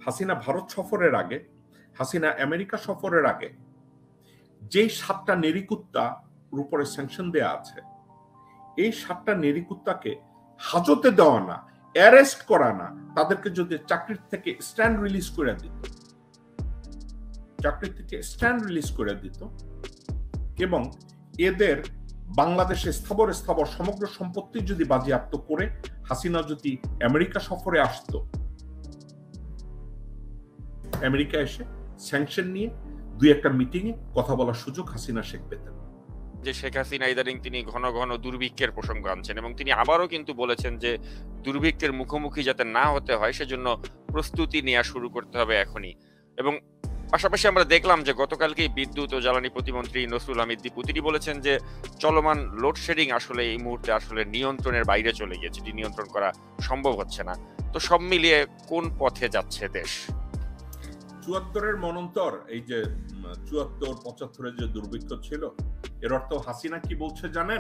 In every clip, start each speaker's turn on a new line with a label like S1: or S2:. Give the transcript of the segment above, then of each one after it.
S1: হাসিনা ভারত সফরের আগে, হাসিনা আমেরিকা সফরের আগে যেই 7টা নেরিকুত্তার উপরে স্যাংশন দেয়া আছে, এই 7টা নেরিকুত্তাকে হাজতে দেওয়া না, অ্যারেস্ট করা না, তাদেরকে যদি চাকরির থেকে স্ট্যান্ড রিলিজ করে দিত, চাকরি থেকে স্ট্যান্ড রিলিজ করে দিত এবং এদের বাংলাদেশে স্থাবর সমগ্র সম্পত্তি যদি বাজেয়াপ্ত করে হাসিনা যদি আমেরিকা সফরে আসতো, আমেরিকা এসে স্যাংশন নিয়ে দুই একটা মিটিং এ কথা বলার সুযোগ হাসিনা শেখ পেতেন।
S2: যে শেখ হাসিনা ইদানিং তিনি ঘন ঘন দুর্ভিক্ষের প্রসঙ্গ আনছেন এবং তিনি আবারও কিন্তু বলেছেন যে দুর্ভিক্ষের মুখোমুখি যাতে না হতে হয় সেজন্য প্রস্তুতি নেওয়া শুরু করতে হবে এখনই। এবং পাশাপাশি আমরা দেখলাম যে গতকালকেই বিদ্যুৎ ও জ্বালানি প্রতিমন্ত্রী নসরুল হামিদ দীপু তিনি বলেছেন যে চলমান লোডশেডিং আসলে এই মুহূর্তে আসলে নিয়ন্ত্রণের বাইরে চলে গিয়েছে, এটি নিয়ন্ত্রণ করা সম্ভব হচ্ছে না। তো সব মিলিয়ে কোন পথে যাচ্ছে দেশ?
S1: ৭৪-এর মনন্তর, এই যে ৭৪-৭৫-এর যে দুর্ভিক্ষ ছিল, এর অর্থ হাসিনা কি বলছে জানেন?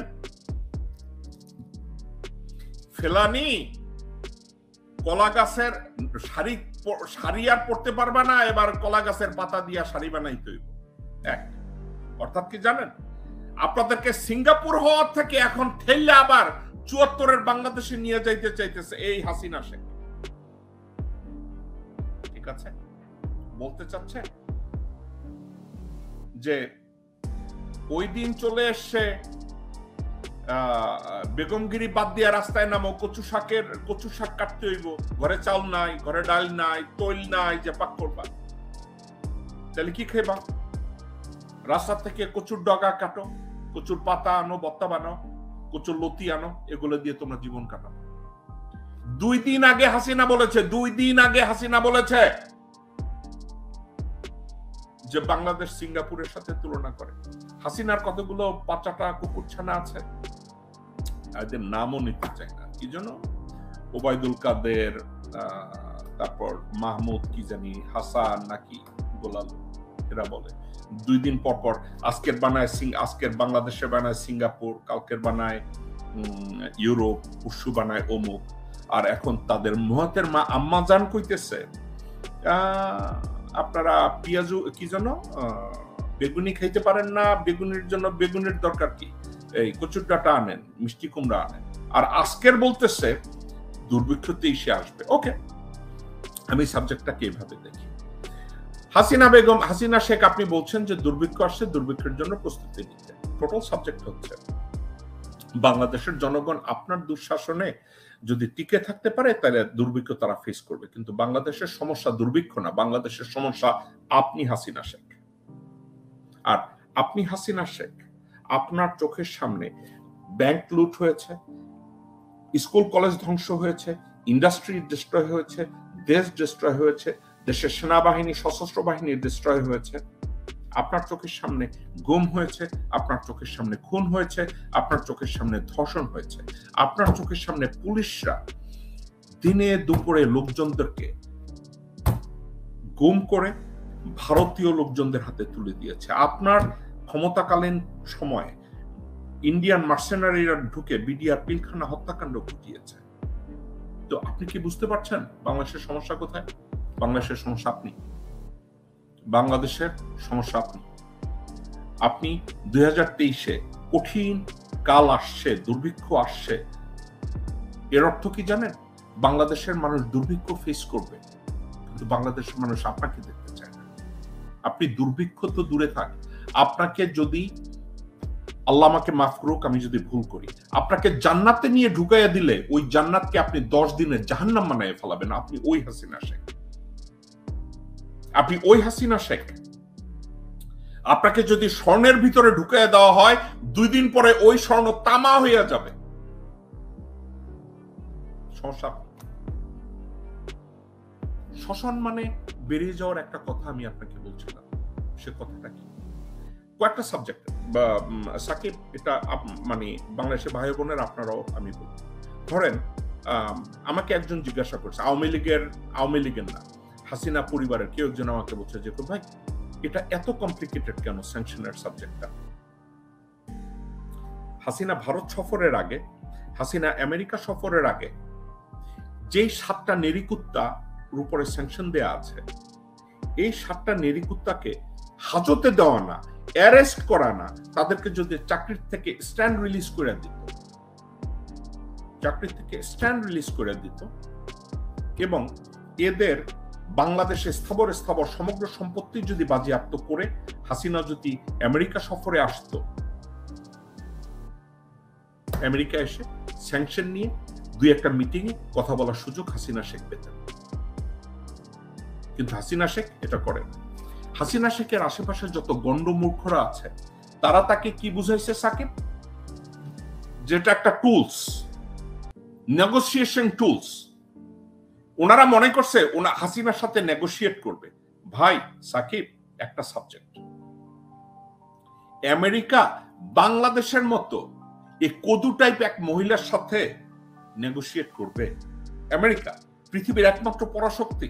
S1: ফেলানি কলা গাছের শাড়ি আর পড়তে পারবে না, এবার কলা গাছের পাতা দিয়া শাড়ি বানাইতে হইব। এক অর্থাৎ কি জানেন, আপনাদেরকে সিঙ্গাপুর হওয়ার থেকে এখন ঠেললে আবার ৭৪-এর বাংলাদেশে নিয়ে যাইতে চাইতেছে এই হাসিনা শেখ। ঠিক আছে, বলতে চাচ্ছে যে ওই দিন চলে এসছে বেগমগিরি বাদ দিয়া রাস্তায় নামো, কচু শাক কাটতে হইব, ঘরে চাল নাই, ঘরে ডাল নাই, তৈল নাই, যে পাক করবা, তাহলে কি খাইবা? রাস্তা থেকে কচুর ডগা কাটো, কচুর পাতা আনো, বত্তা বানাও, কচুর লতি আনো, এগুলো দিয়ে তোমরা জীবন কাটাও। 2 দিন আগে হাসিনা বলেছে, 2 দিন আগে হাসিনা বলেছে যে বাংলাদেশ সিঙ্গাপুরের সাথে তুলনা করে। হাসিনার কতগুলো বাচ্চাটা কুকুরছানা আছে, এদের নামও নিতে চাই না, কি যেন ওবায়দুল কাদের, তারপর মাহমুদ কি জানি, হাসান নাকি গোলাল, এরা বলে 2 দিন পর পর আজকের বাংলাদেশে বানায় সিঙ্গাপুর, কালকের বানায় ইউরোপ, পরশু বানায় অমুক। আর এখন তাদের মহতের মা আম্মা জান কইতেছে আপনারা পেঁয়াজু কি যেন বেগুনি খাইতে পারেন না, বেগুনির জন্য বেগুনের দরকার কি, এই কচুর ডাটা আনেন, মিষ্টি কুমড়া আনেন। আর আজকের বলতেছে দুর্ভিক্ষতে এসে আসবে। ওকে, আমি সাবজেক্টটাকে এইভাবে দেখি। হাসিনা শেখ আপনি বলছেন যে দুর্ভিক্ষ আসছে, দুর্ভিক্ষের জন্য প্রস্তুতি নিতে। টোটাল সাবজেক্ট হচ্ছে বাংলাদেশের জনগণ আপনার দুঃশাসনে যদি টিকে থাকতে পারে তাহলে দুর্ভিক্ষ তারা ফেস করবে, কিন্তু বাংলাদেশের সমস্যা দুর্ভিক্ষ না, বাংলাদেশের সমস্যা আপনি হাসিনা শেখ। আর আপনি হাসিনা শেখ, আপনার চোখের সামনে ব্যাংক লুট হয়েছে, স্কুল কলেজ ধ্বংস হয়েছে, ইন্ডাস্ট্রি ডিস্ট্রয় হয়েছে, দেশ ডিস্ট্রয় হয়েছে, দেশের সেনাবাহিনী সশস্ত্র বাহিনী ডিস্ট্রয় হয়েছে, আপনার চোখের সামনে গুম হয়েছে, আপনার চোখের সামনে খুন হয়েছে, আপনার চোখের সামনে ধর্ষণ হয়েছে, আপনার চোখের সামনে পুলিশরা দিনে দুপুরে লোকজনদেরকে গুম করে ভারতীয় লোকজনদের হাতে তুলে দিয়েছে। আপনার ক্ষমতাকালীন সময়ে ইন্ডিয়ান মার্সেনারিরা ঢুকে বিডিআর পিলখানা হত্যাকাণ্ড ঘটিয়েছে। তো আপনি কি বুঝতে পারছেন বাংলাদেশের সমস্যা কোথায়? বাংলাদেশের সমস্যা আপনি, বাংলাদেশের সমস্যা আপনি। আপনি 2023-এ কঠিন কাল আসছে, দুর্ভিক্ষ আসছে, এর অর্থ কি জানেন? বাংলাদেশের মানুষ দুর্ভিক্ষ ফেস করবে, কিন্তু বাংলাদেশের মানুষ আপনাকে দেখতে চায় না। আপনি দুর্ভিক্ষ তো দূরে থাক, আপনাকে যদি আল্লাহ আমাকে মাফ করুক আমি যদি ভুল করি, আপনাকে জান্নাতে নিয়ে ঢুকাইয়া দিলে ওই জান্নাতকে আপনি 10 দিনে জাহান্নাম বানায় ফেলাবেন। আপনি ওই হাসিনা শেখ, আপনি ওই হাসিনা শেখ। আপনাকে যদি স্বর্ণের ভিতরে ঢুকাইয়া দেওয়া হয় 2 দিন পরে ওই স্বর্ণ তামা হইয়া যাবে। সমস্যা শ্মশান মানে বেরিয়ে যাওয়ার একটা কথা আমি আপনাকে বলছিলাম, সে কথাটা কি? কয়েকটা সাবজেক্ট বা সাকিব, এটা মানে বাংলাদেশের ভাই বোনের আপনারাও আমি বলবো। ধরেন আমাকে একজন জিজ্ঞাসা করছে, আওয়ামী লীগের না, হাসিনা পরিবারের কেউ একজন আমাকে বলছে যে ভাই এটা এত কমপ্লিকেটেড কেন স্যাংশনের সাবজেক্টটা? হাসিনা ভারত সফরের আগে, হাসিনা আমেরিকা সফরের আগে যেই 7টা নেরিকুত্তা উপরে স্যাংশন দেয়া আছে, এই 7টা নেরিকুত্তাকে হাজতে দেওয়া না, অ্যারেস্ট করা না, তাদেরকে যদি চাকরির থেকে স্ট্যান্ড রিলিজ করে দিত, এবং এদের বাংলাদেশে স্থাবর সমগ্র সম্পত্তি যদি বাজেয়াপ্ত করে হাসিনা যদি আমেরিকা সফরে আসতো, আমেরিকা এসে স্যাংশন নিয়ে 2-1টা মিটিং এ কথা বলার সুযোগ হাসিনা শেখ পেতেন। কিন্তু হাসিনা শেখ এটা করেন। হাসিনা শেখের আশেপাশে যত গন্ডমূর্খরা আছে তারা তাকে কি বুঝাইছে সাকিব, যেটা একটা টুলস, নেগোসিয়েশন টুলস। ওনারা মনে করছে হাসিনার সাথে নেগোসিয়েট করবে। ভাই সাকিব, একটা সাবজেক্ট, আমেরিকা বাংলাদেশের মতো এই কদু টাইপ এক মহিলার সাথে নেগোসিয়েট করবে? আমেরিকা পৃথিবীর একমাত্র পরাশক্তি,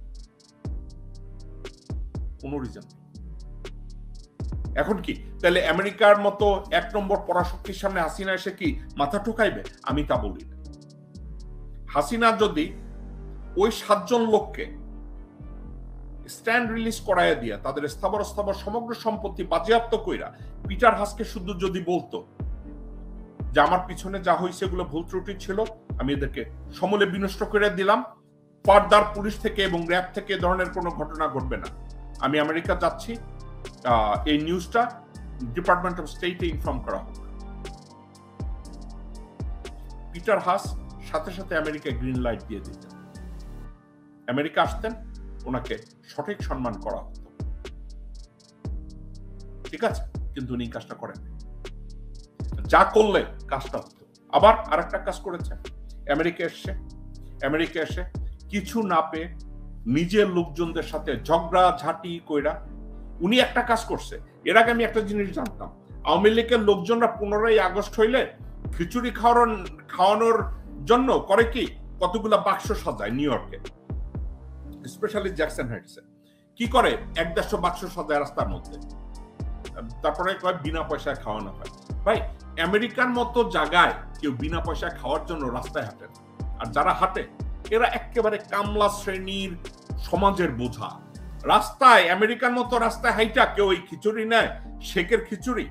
S1: কোন রিজন নেই। এখন কি তাহলে আমেরিকার মতো 1 নম্বর পরাশক্তির সামনে হাসিনা এসে কি মাথা ঠুকাইবে? আমি তা বলি না। হাসিনা যদি ওই 7 জন লোককে স্ট্যান্ড রিলিজ করাইয়া দিয়া তাদের স্থাবর সমগ্র সম্পত্তি বাজেয়াপ্ত কইরা পিটার হাসকে শুধু যদি বলতো যে আমার পিছনে যা হয়েছে এগুলো ভুল ত্রুটি ছিল, আমি এদেরকে সমূলে বিনষ্ট করে দিলাম, ফার্দার পুলিশ থেকে এবং র্যাব থেকে এ ধরনের কোনো ঘটনা ঘটবে না, আমি আমেরিকা যাচ্ছি, এই নিউজটা ডিপার্টমেন্ট অফ স্টেটে ইনফর্ম করা হোক, পিটার হাস সাথে সাথে আমেরিকায় গ্রিন লাইট দিয়ে দিতেন, আমেরিকা আসতেন, ওনাকে সঠিক সম্মান করা হতো। ঠিক আছে, কিন্তু উনি কাজটা করেন, যা করলে কাজটা হতো। আবার আরেকটা কাজ করেছে, আমেরিকা এসে কিছু না পেয়ে নিজের লোকজনদের সাথে ঝগড়া ঝাঁটি কইরা উনি একটা কাজ করছে। এর আগে আমি একটা জিনিস জানতাম, আওয়ামী লীগের লোকজনরা 15ই আগস্ট হইলে খিচুড়ি খাওয়ানোর জন্য করে কি কতগুলা বাক্স সাজায় নিউ ইয়র্কে, স্পেশালি জ্যাকসন হাইটসে। কি করে 1-150 বাক্স সাজায় রাস্তার মধ্যে, তারপরে বিনা পয়সায় খাওয়ানো হয়। ভাই আমেরিকার মতো জায়গায় কেউ বিনা পয়সায় খাওয়ার জন্য রাস্তায় হাঁটে, আর যারা হাঁটে এরা একেবারে কামলা শ্রেণীর সমাজের বোঝা। রাস্তায় আমেরিকার মতো রাস্তায় হাইটা কেউ এই খিচুড়ি নেয়, শেকের খিচুড়ি,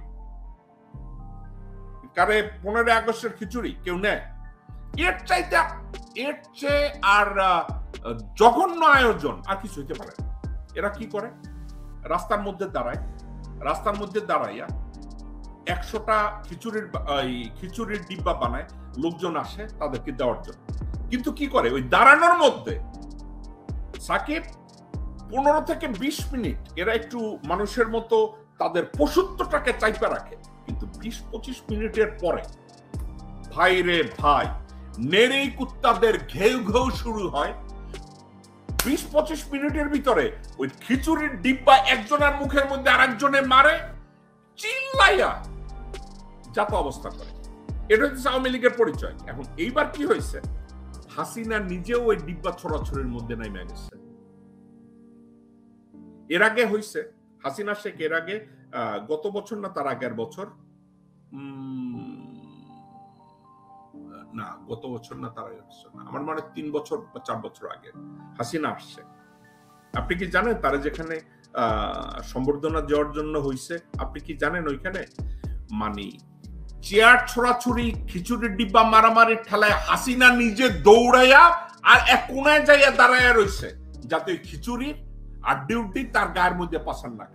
S1: কারে 15 আগস্টের খিচুড়ি কেউ নেয়? এর চেয়ে আর জঘন্য আয়োজন আর কিছু হইতে পারে। এরা কি করে, রাস্তার মধ্যে দাঁড়াইয়া 100টা খিচুড়ির ডিব্বা বানায়, লোকজন আসে তাদেরকে দেওয়ার জন্য। কিন্তু কি করে, ওই দাঁড়ানোর মধ্যে সাকিব 15 থেকে 20 মিনিট এরা একটু মানুষের মতো তাদের পশুত্বটাকে চাইপা রাখে, কিন্তু 20-25 মিনিটের পরে ভাই রে ভাই, নেড়েই কুত্তাদের ঘেউ ঘেউ শুরু হয়। 20-25 মিনিটের ভিতরে ওই খিচুড়ির ডিব্বা একজনের মুখের মধ্যে আরেকজনে মারে, চিল্লাইয়া যাতা অবস্থা করে। এটা হচ্ছে আওয়ামী লীগের পরিচয়। এখন এইবার কি হয়েছে, হাসিনা নিজেও ওই ডিব্বা ছড়াছড়ির মধ্যে নাইমা গেছে। এর আগে হয়েছে, হাসিনা শেখ এর আগে গত বছর না তার আগের বছর, না গত বছর না তার আগের বছর না, আমার মনে 3 বছর বা 4 বছর আগে হাসিনা আসছে। আপনি কি জানেন তারা যেখানে সম্বর্ধনা দেওয়ার জন্য হয়েছে, আপনি কি জানেন ওইখানে মানে চেয়ার ছোড়াছুড়ি, খিচুড়ির ডিব্বা মারামারি ঠেলায় হাসিনা নিজে দৌড়াইয়া আর এক কোনায় যাইয়া দাঁড়াইয়া রয়েছে, যাতে খিচুড়ির আর ডিউটি তার গায়ের মধ্যে পাসান না।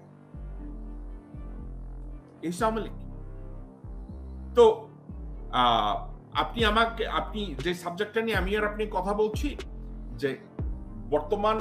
S1: এই আওয়ামী লীগ। তো আপনি যে সাবজেক্টটা নিয়ে আমি আর আপনি কথা বলছি, যে বর্তমান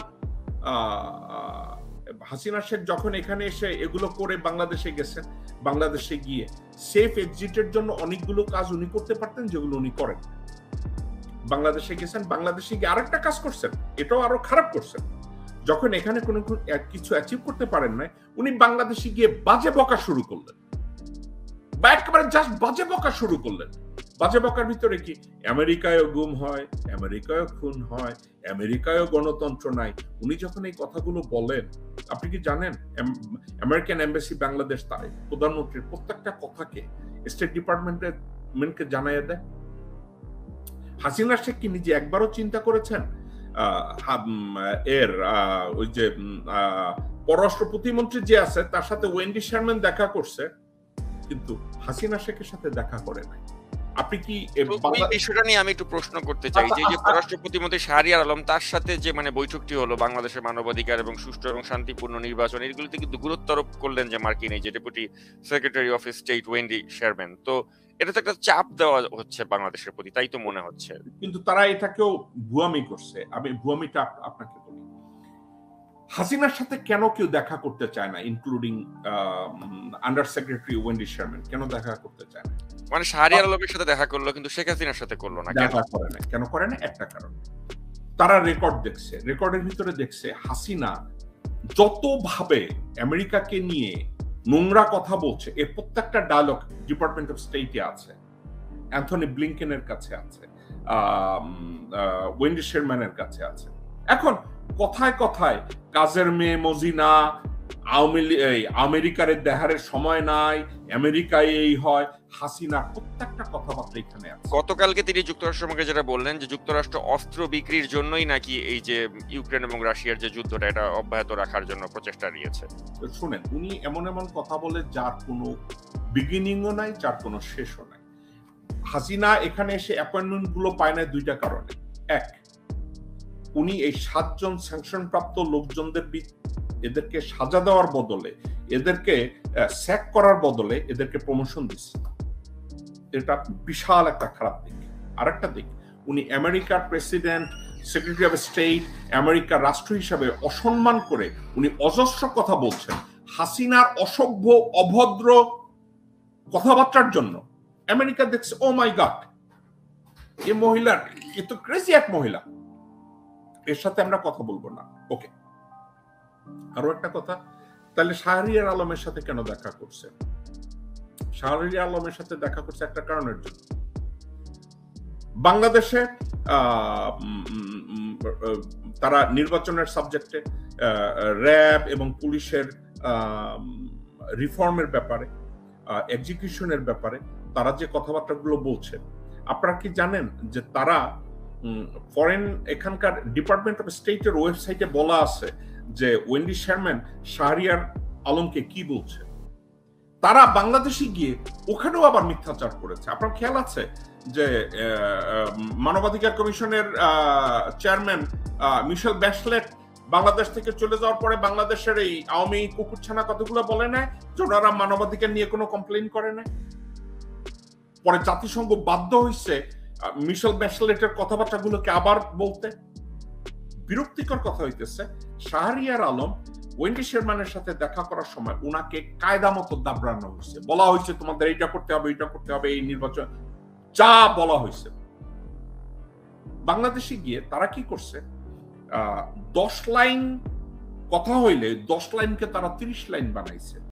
S1: হাসিনা শেখ যখন এখানে এসে এগুলো করে বাংলাদেশে গেছেন, বাংলাদেশে গিয়ে সেফ এক্সিটের জন্য অনেকগুলো কাজ উনি করতে পারতেন যেগুলো উনি করেন। বাংলাদেশে গেছেন, বাংলাদেশে গিয়ে আরেকটা কাজ করছেন, এটাও আরো খারাপ করছেন। যখন এখানে কোনো কিছু অ্যাচিভ করতে পারেন না, উনি বাংলাদেশে গিয়ে বাজে বকা শুরু করলেন, বা একেবারে জাস্ট বাজে বকা শুরু করলেন। বাজে বকার ভিতরে কি, আমেরিকায়ও গুম হয়, আমেরিকায়ও খুন হয়, আমেরিকায়ও গণতন্ত্র নাই। উনি যখন এই কথাগুলো বলেন, আপনি কি জানেন আমেরিকান এম্বাসি বাংলাদেশ তার প্রধানমন্ত্রীর প্রত্যেকটা কথাকে স্টেট ডিপার্টমেন্টকে জানাইয়া দেয়। হাসিনা শেখ কি নিজে একবারও চিন্তা করেছেন এর ওই যে পররাষ্ট্র প্রতিমন্ত্রী যে আছে তার সাথে ওয়েন্ডি শারম্যান দেখা করছে, কিন্তু হাসিনা শেখের সাথে দেখা করে নাই। আপনি কি
S2: বিষয়টা নিয়ে আমি একটু প্রশ্ন করতে চাই, যে পররাষ্ট্র প্রতিমন্ত্রী শাহরিয়ার আলম তার সাথে যে বৈঠকটি হলো বাংলাদেশের মানবাধিকার এবং সুষ্ঠু এবং শান্তিপূর্ণ নির্বাচন, এগুলিতে কিন্তু গুরুত্ব আরোপ করলেন যে মার্কিন এই যে deputy secretary of state Wendy Sherman. তো এটা তো একটা চাপ দেওয়া হচ্ছে বাংলাদেশের প্রতি, তাই তো মনে হচ্ছে।
S1: কিন্তু তারা এটাকেও ভুয়ামি করছে। আমি ভুয়ামিটা আপনাকে বলি, হাসিনার সাথে কেন কেউ দেখা করতে চায় না, including under secretary Wendy Sherman, কেন দেখা করতে চায় না?
S2: শাহরিয়ার আলমের সাথে দেখা করলো কিন্তু শেখ হাসিনার সাথে করলো না,
S1: দেখা করে না। কেন করে না? একটা কারণ, তারা রেকর্ড দেখছে, রেকর্ডের ভিতরে দেখছে হাসিনা যতভাবে আমেরিকাকে নিয়ে নোংরা কথা বলছে, এর প্রত্যেকটা ডায়লগ ডিপার্টমেন্ট অফ স্টেটে আছে, অ্যান্থনি ব্লিংকেনের কাছে আছে, ওয়েন্ডি শারম্যানের কাছে আছে। এখন কথায় কথায় কাজের মেয়ে মজিনা, আমেরিকার দেহারের সময় নাই, আমেরিকায় এই হয়, হাসিনা প্রত্যেকটা কথাবার্তা এখানে আছে।
S2: গতকালকে তিনি যুক্তরাষ্ট্রের মুখে যেটা বললেন যে যুক্তরাষ্ট্র অস্ত্র বিক্রির জন্যই নাকি এই যে ইউক্রেন এবং রাশিয়ার যে যুদ্ধটা এটা অব্যাহত রাখার জন্য প্রচেষ্টা নিয়েছে।
S1: শুনেন, উনি এমন এমন কথা বলে যার কোনো বিগিনিংও নাই, যার কোনো শেষও নাই। হাসিনা এখানে এসে অ্যাপয়েন্টমেন্ট গুলো পায় না দুইটা কারণে। এক, উনি এই 7 জন স্যাংশন প্রাপ্ত লোকজনদের এদেরকে সাজা দেওয়ার বদলে, এদেরকে স্যাক করার বদলে এদেরকে প্রমোশন দিচ্ছে। এটা বিশাল একটা খারাপ দিক। আরেকটা দিক, উনি আমেরিকার প্রেসিডেন্ট, সেক্রেটারি অফ স্টেট, আমেরিকার রাষ্ট্র হিসাবে অসম্মান করে উনি অজস্র কথা বলছেন হাসিনার অসভ্য অভদ্র কথাবার্তার জন্য। আমেরিকা দেখছে, ও মাই গড, এ মহিলার এ তো ক্রেজি এক মহিলা, এর সাথে আমরা কথা বলবো না। ওকে, আরো একটা কথা, তাহলে শাহরিয়ার আলমের সাথে কেন দেখা করছে? শাহরিয়ার আলমের সাথে দেখা করছে একটা কারণের জন্য। বাংলাদেশে তারা নির্বাচনের সাবজেক্টে র্যাব এবং পুলিশের রিফর্মের ব্যাপারে, এক্সিকিউশনের ব্যাপারে তারা যে কথাবার্তাগুলো বলছে, আপনারা কি জানেন যে তারা ফরেন এখানকার ডিপার্টমেন্ট অফ স্টেটের ওয়েবসাইটে বলা আছে যে ওয়েন্ডি শারম্যান শাহরিয়ার আলমকে কি বলছে? তারা বাংলাদেশে গিয়ে ওখানেও আবার মিথ্যাচার করেছে। আপনার খেয়াল আছে যে মানবাধিকার কমিশনের চেয়ারম্যান মিশেল ব্যাশলেট বাংলাদেশ থেকে চলে যাওয়ার পরে বাংলাদেশের এই আওয়ামী কুকুরছানা কতগুলো বলে না যে ওনারা মানবাধিকার নিয়ে কোনো কমপ্লেইন করে না। পরে জাতিসংঘ বাধ্য হয়েছে মিশেল ব্যাশলেটের কথাবার্তাগুলোকে আবার বলতে। বিরক্তিকর কথা হইতেছে, শাহরিয়ার আলম ওয়েন্ডি শারম্যানের সাথে দেখা করার সময় উনাকে কায়দা মতো দাবড়ানো হয়েছে, বলা হয়েছে তোমাদের এইটা করতে হবে, এইটা করতে হবে, এই নির্বাচন যা বলা হয়েছে। বাংলাদেশে গিয়ে তারা কি করছে, 10 লাইন কথা হইলে 10 লাইনকে তারা 30 লাইন বানাইছে।